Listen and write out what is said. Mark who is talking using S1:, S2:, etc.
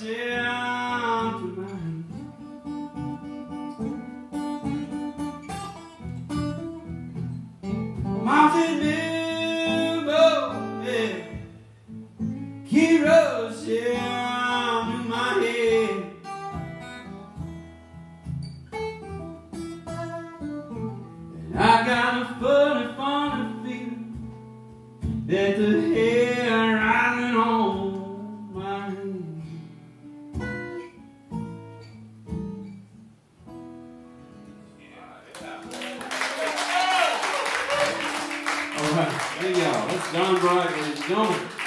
S1: down to mine. Mountain Bilbo, yeah, keep rushing down to my head. And I got a funny feeling that the hair rising on my head. All right, hey y'all, that's John Bright, ladies and gentlemen.